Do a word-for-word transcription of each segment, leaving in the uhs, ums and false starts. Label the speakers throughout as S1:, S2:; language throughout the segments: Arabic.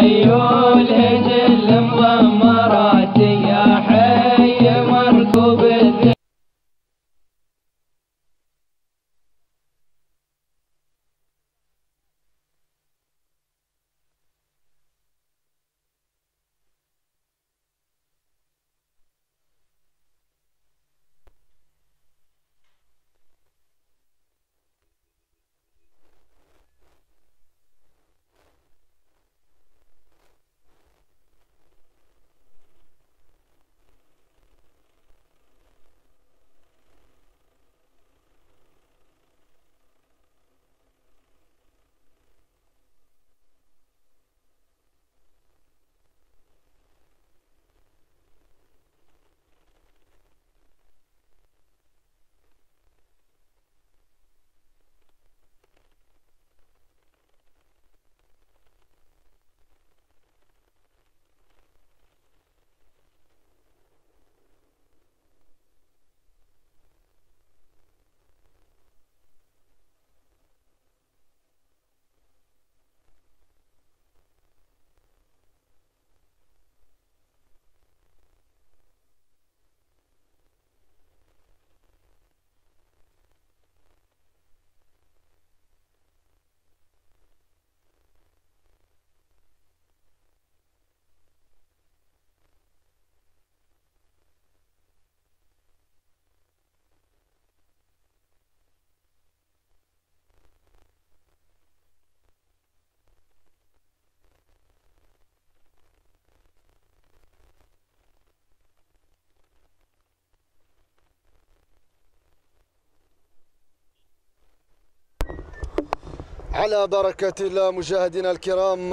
S1: خيول جل مضمرات يا حي مركوب الذئب.
S2: على بركة الله مشاهدينا الكرام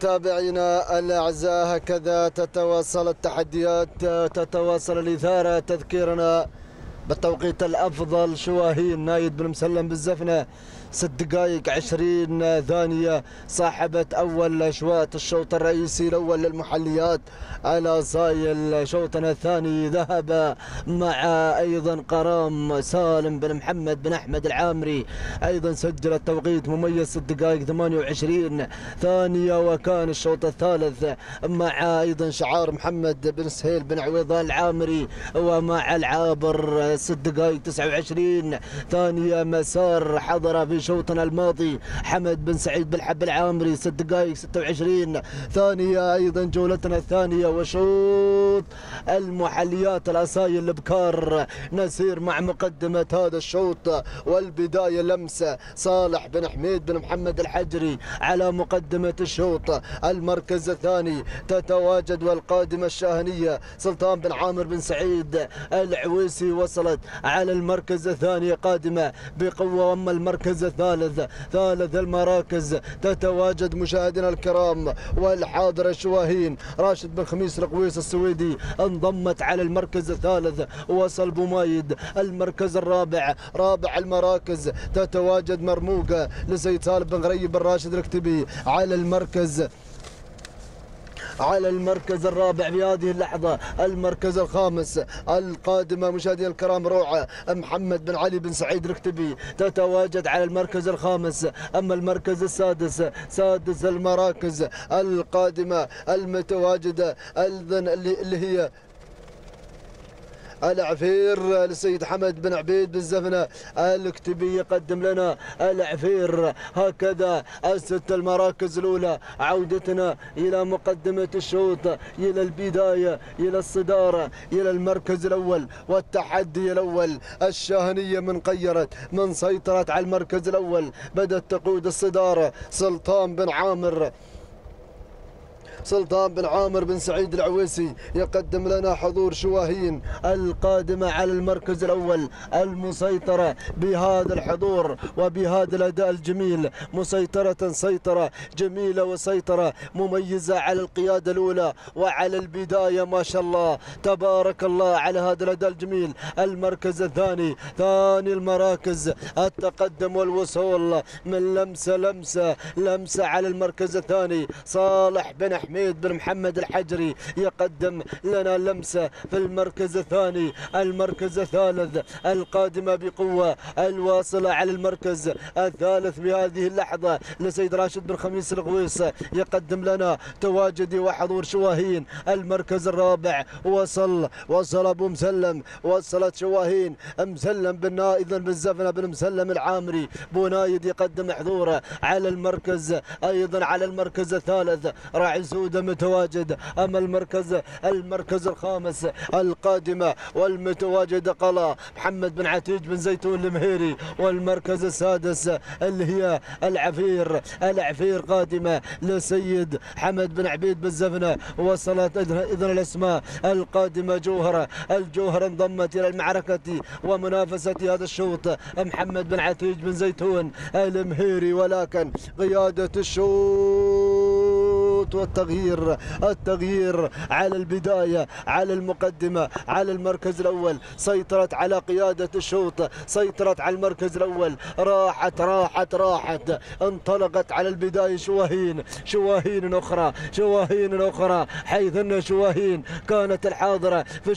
S2: متابعينا الأعزاء، هكذا تتواصل التحديات، تتواصل الإثارة. تذكيرنا بالتوقيت الأفضل شواهين نايد بن مسلم بالزفنة ست دقائق عشرين ثانية، صاحبة أول أشواط الشوط الرئيسي الأول للمحليات. على صايل شوطنا الثاني ذهب مع أيضا قرام سالم بن محمد بن أحمد العامري، أيضا سجل التوقيت مميز ست دقائق ثمانية وعشرين ثانية. وكان الشوط الثالث مع أيضا شعار محمد بن سهيل بن عويضان العامري ومع العابر ست دقائق تسعة وعشرين ثانية. مسار حضر في شوطنا الماضي حمد بن سعيد بالحب العامري ست دقائق ستة وعشرين ثانية. أيضا جولتنا الثانية وشوط المحليات الأصايل البكار، نسير مع مقدمة هذا الشوط والبداية لمسة صالح بن حميد بن محمد الحجري على مقدمة الشوط. المركز الثاني تتواجد والقادمة الشاهنية سلطان بن عامر بن سعيد العويسي وصلت على المركز الثاني قادمة بقوة. واما المركز الثالث ثالث المراكز تتواجد مشاهدينا الكرام والحاضر الشواهين راشد بن خميس القويس السويدي انضمت على المركز الثالث. وصل بومايد المركز الرابع. رابع المراكز تتواجد مرموقة لسيد سالم بن غريب بن راشد الكتبي على المركز على المركز الرابع في هذه اللحظة. المركز الخامس القادمة مشاهدينا الكرام روعة محمد بن علي بن سعيد الكتبي تتواجد على المركز الخامس. أما المركز السادس سادس المراكز القادمة المتواجدة اللي هي العفير للسيد حمد بن عبيد بن زفنة الكتبي يقدم لنا العفير. هكذا الست المراكز الأولى عودتنا إلى مقدمة الشوط، إلى البداية، إلى الصدارة، إلى المركز الأول والتحدي الأول. الشاهنية من قيرت من سيطرت على المركز الأول، بدأت تقود الصدارة سلطان بن عامر سلطان بن عامر بن سعيد العويسي يقدم لنا حضور شواهين القادمة على المركز الأول، المسيطرة بهذا الحضور وبهذا الأداء الجميل، مسيطرة سيطرة جميلة وسيطرة مميزة على القيادة الأولى وعلى البداية ما شاء الله تبارك الله على هذا الأداء الجميل. المركز الثاني ثاني المراكز التقدم والوصول من لمسة لمسة لمسة على المركز الثاني صالح بن حميد بن محمد الحجري يقدم لنا لمسة في المركز الثاني. المركز الثالث القادمة بقوة الواصلة على المركز الثالث بهذه اللحظة لسيد راشد بن خميس الغويص يقدم لنا تواجدي وحضور شواهين. المركز الرابع وصل وصل ابو مسلم، وصلت شواهين مسلم بن ايضا بن زفنه بن مسلم العامري. بونايد يقدم حضوره على المركز ايضا على المركز الثالث. راعي سوده متواجد. اما المركز المركز الخامس القادمه والمتواجده قلا محمد بن عتيج بن زيتون المهيري. والمركز السادس اللي هي العفير العفير قادمه لسيد حمد بن عبيد بن زفنه. وصلت اذن الاسماء القادمه جوهره. الجوهره انضمت الى المعركه ومنافسه هذا الشوط محمد بن عتيج بن زيتون المهيري، ولكن قياده الشوط والتغيير التغيير على البدايه على المقدمه على المركز الاول. سيطرت على قياده الشوط، سيطرت على المركز الاول. راحت راحت راحت انطلقت على البدايه شواهين شواهين اخرى شواهين اخرى حيث ان شواهين كانت الحاضره في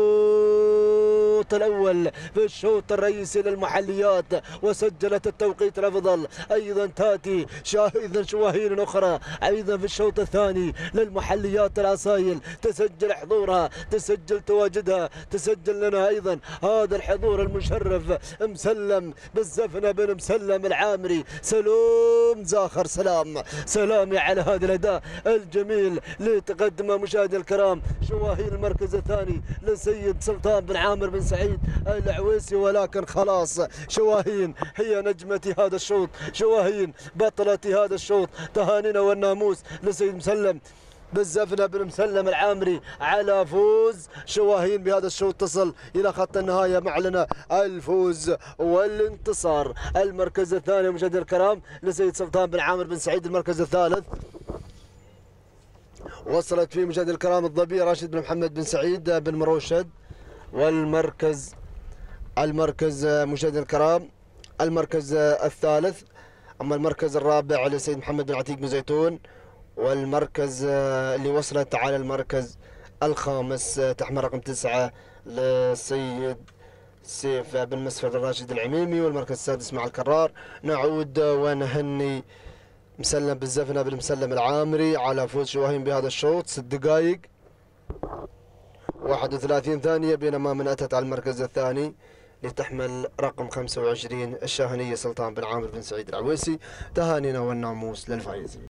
S2: الشوط الاول في الشوط الرئيسي للمحليات وسجلت التوقيت الافضل. ايضا تاتي اذا شواهين اخرى ايضا في الشوط الثاني للمحليات الاصايل تسجل حضورها، تسجل تواجدها، تسجل لنا ايضا هذا الحضور المشرف. مسلم بالزفنه بن مسلم العامري. سلام زاخر سلام سلامي على هذا الاداء الجميل اللي تقدمه مشاهدي الكرام. شواهين المركز الثاني لسيد سلطان بن عامر بن سعيد العويسي، ولكن خلاص شواهين هي نجمة هذا الشوط، شواهين بطلة هذا الشوط. تهانينا والناموس لسيد مسلم بالزفنه بن مسلم العامري على فوز شواهين بهذا الشوط. تصل الى خط النهايه معلنه الفوز والانتصار. المركز الثاني مشاهدي الكرام لسيد سلطان بن عامر بن سعيد. المركز الثالث وصلت فيه مشاهدي الكرام الظبي راشد بن محمد بن سعيد بن مروشد. والمركز المركز مشاهدي الكرام المركز الثالث. اما المركز الرابع لسيد محمد بن عتيق بن زيتون. والمركز اللي وصلت على المركز الخامس تحمل رقم تسعة للسيد سيف بن مسفر الراشد العميمي. والمركز السادس مع الكرار. نعود ونهني مسلم بالزفنه بن مسلم العامري على فوز شواهين بهذا الشوط ست دقائق واحد وثلاثين ثانية، بينما من أتت على المركز الثاني لتحمل رقم خمسة وعشرين الشاهنية سلطان بن عامر بن سعيد العويسي. تهانينا والناموس للفائزين.